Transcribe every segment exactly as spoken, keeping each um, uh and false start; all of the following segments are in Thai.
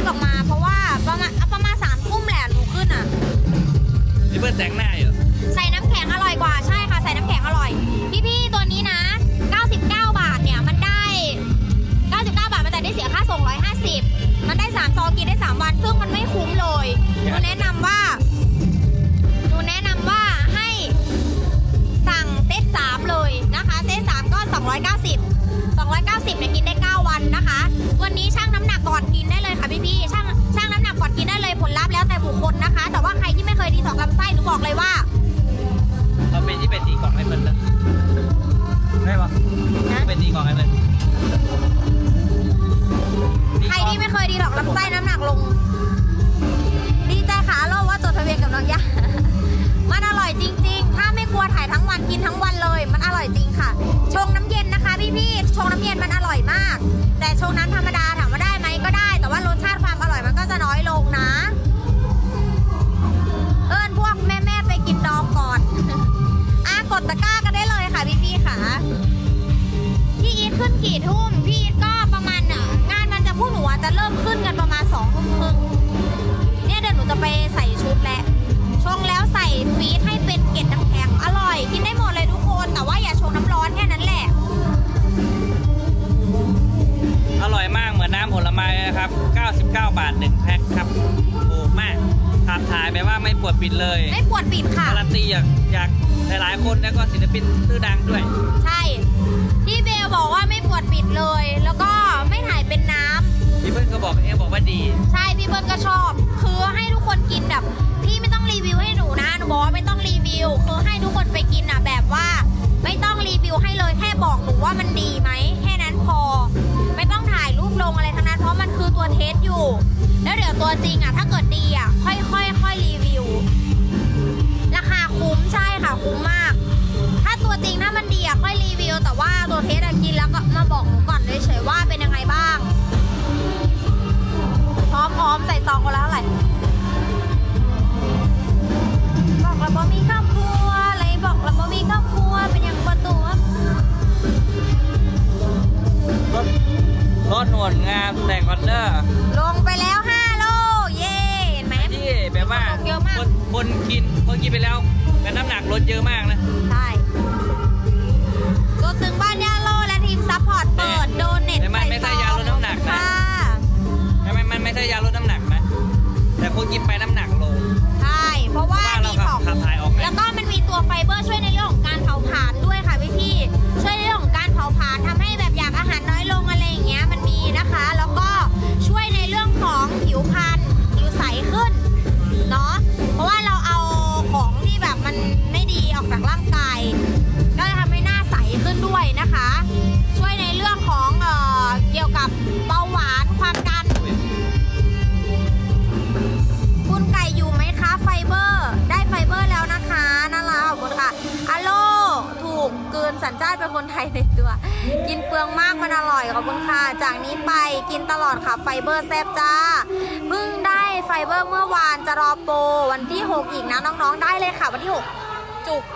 ออกมาเพราะว่าประมาณประมาณสามทุ่มแหละหนูขึ้นอ่ะพี่เปิ้ลแต่งหน้าอยู่ใส่น้ำแข็งอร่อยกว่าใช่ค่ะใส่น้ำแข็งอร่อยพี่ๆตัวนี้นะเก้าสิบเก้าบาทเนี่ยมันได้เก้าสิบเก้าบาทมันจะได้เสียค่าส่งหนึ่งร้อยห้าสิบมันได้สามซองกินได้สามวันซึ่งมันไม่คุ้มเลยหนูแนะนำว่าหนูแนะนำว่าให้สั่งเซตสามเลยนะคะเซตสามก็สองร้อยเก้าสิบ สองร้อยเก้าสิบเนี่ยกินได้เก้าวันนะคะวันนี้ชั่งน้ำหนักก่อนกินได้เลยค่ะพี่ๆชั่งชั่งน้ำหนักก่อนกินได้เลยผลลัพธ์แล้วแต่บุคคลนะคะแต่ว่าใครที่ไม่เคยดีท็อกซ์ลำไส้หนูบอกเลยว่าเราเป็นที่เป็นตีกล่องให้มันเลยได้ปะเป็นตีกล่องให้มันใครที่ไม่เคยดีท็อกซ์ลำไส้น้ำหนักลงดีใจค่ะโลว่าจดทะเบียนกับน้องยามันอร่อยจริงๆถ้าไม่กลัวถ่ายทั้งวันกินทั้งวันเลยมันอร่อยจริงค่ะชงน้ำเย็นนะคะพี่ๆชงน้ำเย็นมันอร่อยมากแต่ชงน้ำธรรมดาถามว่าได้ไหมก็ได้แต่ว่ารสชาติความอร่อยมันก็จะน้อยลงนะเอิญพวกแม่ๆไปกินดองก่อนอ่ะกดตะกร้ากันได้เลยค่ะพี่ๆค่ะพี่อีทขึ้นกี่ทุ่มพี่อีทก็ประมาณน่ะงานมันจะพวกหนูจะเริ่มขึ้นกันประมาณสองทุ่มครึ่งเนี่ยเดี๋ยวหนูจะไปใส่ชุดแล้วชงแล้วใส่ฟรีซให้เป็นเกล็ดน้ำแข็งอร่อยกินได้หมดเลยทุกคนแต่ว่าอย่าชงน้ำร้อนแค่นั้นแหละอร่อยมากเหมือนน้ำผลไม้นะครับเก้าสิบเก้าบาทหนึ่งแพ็คครับถูกมากขับถ่ายแบบว่าไม่ปวดปิดเลยไม่ปวดปิดค่ะการันตีอยากอยากหลายๆคนแล้วก็ศิลปินชื่อดังด้วยใช่พี่เบลบอกว่าไม่ปวดปิดเลยแล้วก็ไม่ถ่ายเป็นน้ำพี่เบิ้ลก็บอกเองบอกว่าดีใช่พี่เบิ้ลก็ชอบคือให้ทุกคนกินแบบพี่ไม่ต้องรีวิวให้หนูนะหนูบอกว่าไม่ต้องรีวิวคือให้ทุกคนไปกินอ่ะแบบว่าไม่ต้องรีวิวให้เลยแค่บอกหนูว่ามันดีไหมแค่นั้นพอไม่ต้องถ่ายรูปลงอะไรทั้งนั้นเพราะมันคือตัวเทสอยู่แล้วเดี๋ยวตัวจริงอ่ะถ้าเกิดดีอ่ะค่อยค่อยค่อยรีวิวราคาคุ้มใช่ค่ะคุ้มมากถ้าตัวจริงถ้ามันดีอ่ะค่อยรีวิวแต่ว่าตัวเทสอ่ะกินแล้วก็มาบอกหนูก่อนเฉยๆว่าเป็นยังไงบ้างพร้อมๆใส่ซองกันแล้วเท่าไหร่บอกแล้วว่ามีครอบครัวอะไรบอกแล้วว่ามีครอบครัวเป็นอย่างประตูรถรถหนวดงามแต่งคอนเนอร์ลงไปแล้วห้าโลเย่เห็นไหมที่แบบว่าคนคนกินคนกินไปแล้วแต่น้ำหนักลดเยอะมากนะใช่ตัวตึงบ้านย่าโลและทีมซัพพอร์ตเปิดโดนเน็ตใส่ไม่ใช่ยาลดน้ำหนักนะไม่มันไม่ใช่ยาลดน้ำหนักนะแต่คนกินไปน้ำหนักลงใช่เพราะว่ามีของแล้วก็มันมีตัวไฟเบอร์ช่วยในเรื่องของการเผาผลาญด้วยค่ะพี่พี่ช่วยในเรื่องของการเผาผลาญทำให้แบบอยากอาหารน้อยลงอะไรอย่างเงี้ยมันมีนะคะแล้วก็ช่วยในเรื่องของผิวพรรณผิวใสขึ้นเนาะเพราะว่าเราเอาของที่แบบมันไม่ดีออกจากร่างกายก็จะทำให้หน้าใสขึ้นด้วยนะคะช่วยในเรื่องของเอ่อเกี่ยวกับเบาหวานความดันคุณไก่อยู่ไหมคะไฟเบอร์ได้ไฟเบอร์แล้วนะคะน่ารักขอบคุณค่ะฮัลโหลถูกเกินสัญชาติเป็นคนไทยในตัวกินเปลืองมากมันอร่อยขอบคุณค่ะจากนี้ไปกินตลอดค่ะไฟเบอร์แซ่บจ้าเพิ่งได้ไฟเบอร์เมื่อวานจะรอโปรวันที่หกอีกนะน้องๆได้เลยค่ะวันที่หกจุก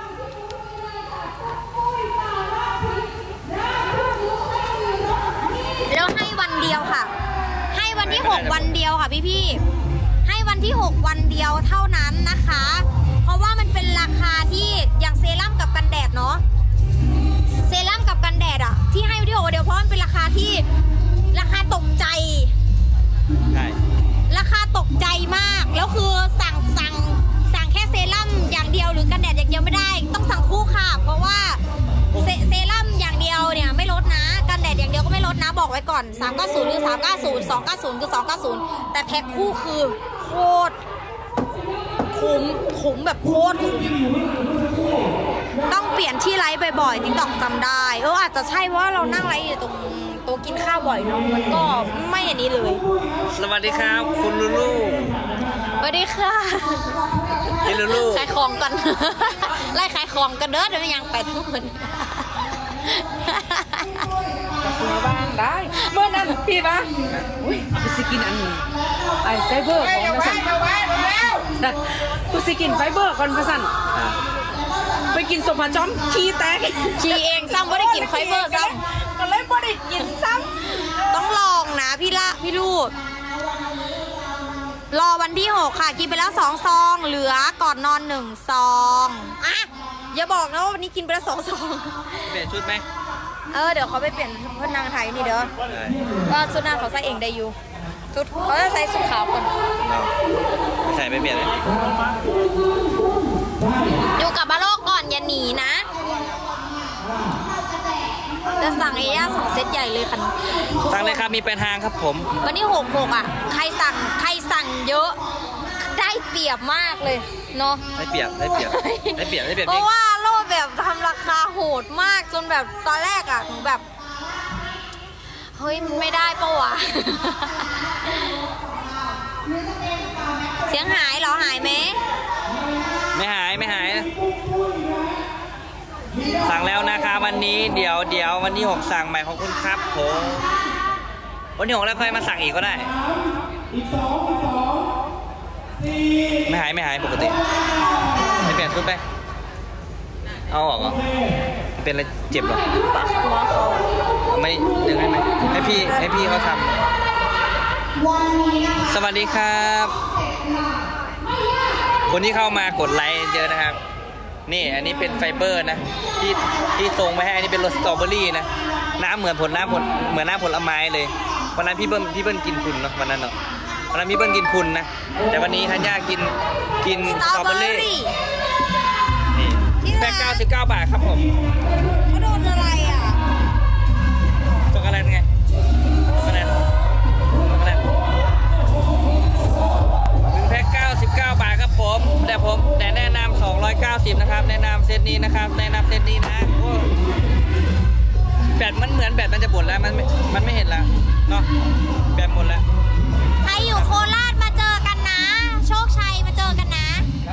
แล้วให้วันเดียวค่ะให้วันที่หกวันเดียวค่ะพี่ๆให้วันที่หกวันเดียวเท่านั้นนะคะเพราะว่ามันเป็นราคาที่อย่างเซรั่มกับกันแดดเนาะเซรั่มกับกันแดดอะที่ให้วันที่หกวันเดียวเพราะมันเป็นราคาที่ราคาตกใจใช่ราคาตกใจมากแล้วคือสั่งสั่งสั่งแค่เซรั่มอย่างเดียวหรือกันแดดอย่างเดียวไม่ได้ต้องสั่งคู่ค่ะเพราะว่าเซ, เซรั่มอย่างเดียวเนี่ยไม่ลดนะกันแดดอย่างเดียวก็ไม่ลดนะบอกไว้ก่อนสามเก้าศูนย์คือสามเก้าศูนย์ สองเก้าศูนย์คือสองเก้าศูนย์แต่แพ็คคู่คือโคตรคุ้มคุ้มแบบโคตรคุ้มต้องเปลี่ยนที่ไลฟ์บ่อยๆติ๊กต็อกจำได้เอออาจจะใช่เพราะว่าเรานั่งไลฟ์อยู่ตรงโต๊ะกินข้าวบ่อยเนาะมันก็ไม่อย่างนี้เลยสวัสดีครับคุณลูลูสวัสดีค่ะพี่ลูลูขายของกันไล่ขายของกันเด้อเดี๋ยวยังไปทุกคนซื้อบ้างได้เมื่อนั้นพี่ปะอุ้ยกูสิกินอันนี้ไอไฟเบอร์ของพระสันกูสิกินไฟเบอร์ของพระสันไปกินสมผัสจอมขี้แตกขี้เองซ้ำไม่ได้กินไฟเบอร์ซ้ำก็เลยไม่ได้กินซ้ำต้องลองนะพี่ละพี่ลูกรอวันที่หกค่ะกินไปแล้วสองซองเหลือก่อนนอนหนึ่งซองอ่ะอย่าบอกนะว่าวันนี้กินไปแล้วสองซองเปลี่ยนชุดไหมเออเดี๋ยวเขาไปเปลี่ยนเพื่อนนางไทยนี่เด้อว่าชุดนางเขาใส่เองได้อยู่ชุดเขาจะใส่ชุดขาวก่อนเราไม่ใส่ไปเปลี่ยนเลยอยู่กับมาโลกก่อนอย่าหนีนะจะสั่งเอย่าสองเซตใหญ่เลยค่ะสั่งเลยครับมีเป็นทางครับผมวันนี้หกหกอ่ะใครสั่งใครสั่งเยอะได้เปรียบมากเลยเนาะได้เปรียบได้เปรียบได้เปรียบได้เปรียบเพจริงราะว่าโลดแบบทำราคาโหดมากจนแบบตอนแรกอ่ะหนูแบบเฮ้ยไม่ได้ปะวะ เสียงหายเหรอหายไหมไม่หายไม่หาย สั่งแล้วนะคะวันนี้เดี๋ยวเดี๋ยววันที่หกสั่งใหม่ของคุณครับผมวันที่หกแล้วค่อยมาสั่งอีกก็ได้ไม่หายไม่หายปกติไม่เปลี่ยนชุดไปเอาออกเหรอเป็นอะไรเจ็บเหรอเอาไม่ดึงให้ไหมให้พี่ให้พี่เขาทำสวัสดีครับ คนที่เข้ามากดไลค์เยอะนะครับนี่อันนี้เป็นไฟเบอร์นะที่ที่ทรงไว้ให้อันนี้เป็นรสสตรอเบอรี่นะน้ำเหมือนผลน้ำผลเหมือนน้ำผลไม้เลยวันนั้นพี่เบิ้มพี่เบิ้มกินคุณเนาะวันนั้นเนาะวันนั้นพี่เบิ้มกินคุณนะแต่วันนี้ธัญญากินกินสตรอเบอรี่นี่แปดเก้าสิบเก้าบาทครับผมเขาโดนอะไรอ่ะช็อกโกแลตไงช็อกโกแลตช็อกโกแลตหนึ่งแพ็คเก้าสิบเก้าบาทครับผมแต่ผมแต่แนะนำสองร้อยเก้าสิบนะครับแนะนำเซตนี้นะครับแนะนำเซตนี้นะโอ้แบตมันเหมือนแบตมันจะหมดแล้วมันไม่มันไม่เห็นแล้วเนาะแบตหมดแล้วใครอยู่โคราชมาเจอกันนะ โชคชัยมาเจอกันนะ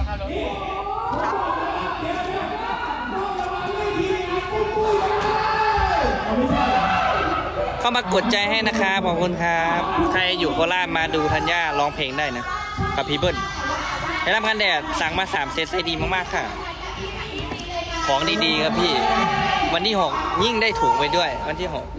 เข้ามากดใจให้นะครับขอบคุณครับใครอยู่โคราชมาดูธัญญาร้องเพลงได้นะกับพี่เบิ้ลได้รับกันแดดสั่งมาสามเซตใส่ดีมากๆค่ะของดีๆครับพี่วันที่หกยิ่งได้ถุงไปด้วยวันที่หก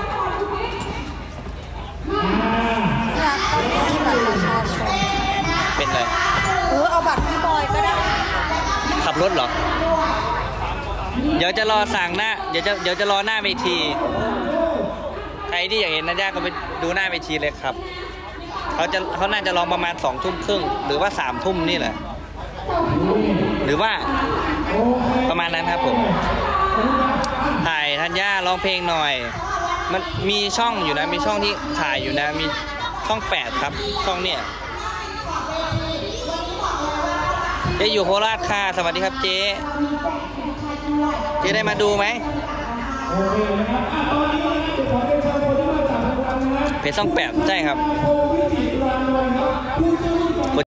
เป็นไรเออเอาบัตรพี่บอยก็ได้ขับรถเหรอเดี๋ยวจะรอสั่งหน้าเดี๋ยวจะเดี๋ยวจะรอหน้าเวทีใครที่อยากเห็นธัญญาก็ไปดูหน้าเวทีเลยครับเขาจะเขาน่าจะลองประมาณสองทุ่มครึ่งหรือว่าสามทุ่มนี่แหละหรือว่าประมาณนั้นครับผมถ่ายธัญญาร้องเพลงหน่อยมันมีช่องอยู่นะมีช่องที่ถ่ายอยู่นะมีช่องแปดครับช่องเนี่ยเจ๊อยู่โคราชค่ะสวัสดีครับเจ๊เจ๊ได้มาดูไหมเพจช่องแปดใช่ครับ